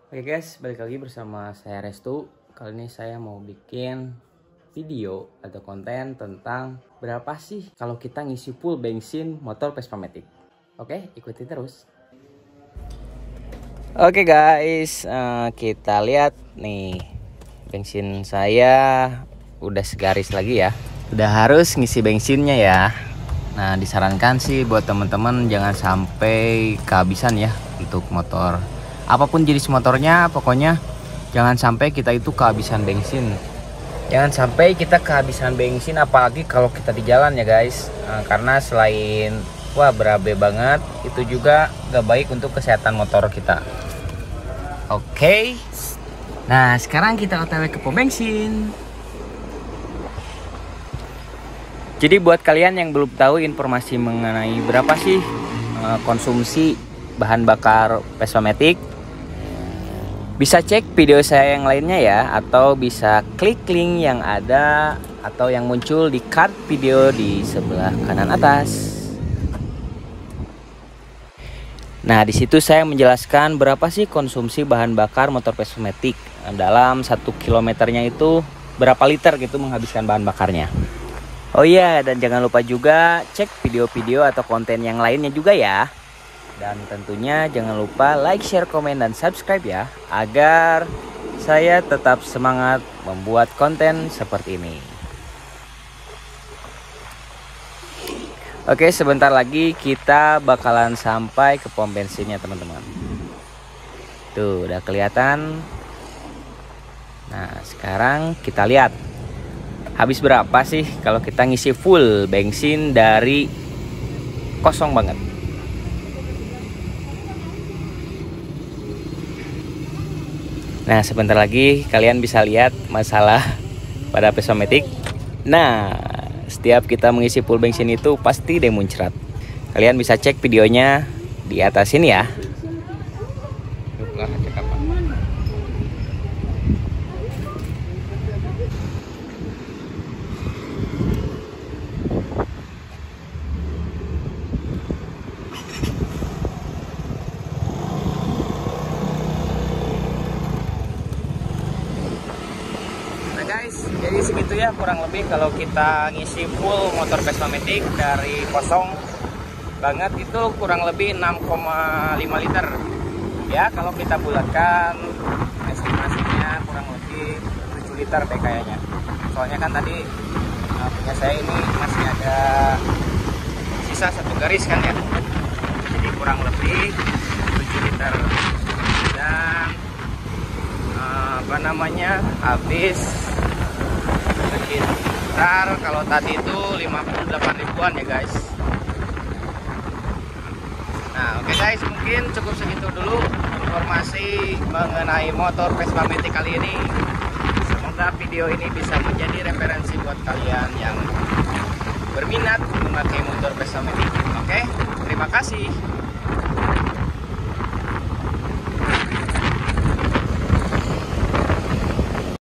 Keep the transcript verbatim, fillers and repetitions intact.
Oke guys, balik lagi bersama saya Restu. Kali ini saya mau bikin video atau konten tentang berapa sih kalau kita ngisi full bensin motor Vespa Matic. Oke, ikuti terus. Oke guys, uh, kita lihat nih, bensin saya udah segaris lagi ya. Udah harus ngisi bensinnya ya. Nah, disarankan sih buat teman-teman jangan sampai kehabisan ya untuk motor. Apapun jenis motornya, pokoknya jangan sampai kita itu kehabisan bensin. Jangan sampai kita kehabisan bensin, apalagi kalau kita di jalan ya guys. Nah, karena selain wah berabe banget, itu juga gak baik untuk kesehatan motor kita. Oke. Nah, sekarang kita O T W ke pom bensin. Jadi buat kalian yang belum tahu informasi mengenai berapa sih konsumsi bahan bakar Vespa Matic, bisa cek video saya yang lainnya ya, atau bisa klik link yang ada atau yang muncul di card video di sebelah kanan atas. Nah, di situ saya menjelaskan berapa sih konsumsi bahan bakar motor Vespa Matic. Dalam satu kilometernya itu berapa liter gitu menghabiskan bahan bakarnya. Oh iya, dan jangan lupa juga cek video-video atau konten yang lainnya juga ya. Dan tentunya jangan lupa like, share, komen, dan subscribe ya, agar saya tetap semangat membuat konten seperti ini. Oke, sebentar lagi kita bakalan sampai ke pom bensinnya teman-teman. Tuh, udah kelihatan. Nah, sekarang kita lihat habis berapa sih kalau kita ngisi full bensin dari kosong banget. Nah, sebentar lagi kalian bisa lihat masalah pada Vespa Matic. Nah, setiap kita mengisi full bensin itu pasti dia muncrat. Kalian bisa cek videonya di atas ini ya. Guys, jadi segitu ya kurang lebih kalau kita ngisi full motor Vespa Matic dari kosong banget itu kurang lebih enam koma lima liter ya. Kalau kita bulatkan estimasinya kurang lebih tujuh liter deh kayaknya, soalnya kan tadi uh, punya saya ini masih ada sisa satu garis kan ya, jadi kurang lebih tujuh liter. Dan uh, apa namanya habis sekitar, kalau tadi itu lima puluh delapan ribuan ya guys. Nah oke okay guys, mungkin cukup segitu dulu informasi mengenai motor Vespa Matic kali ini. Semoga video ini bisa menjadi referensi buat kalian yang berminat memakai motor Vespa Matic. Oke okay? Terima kasih.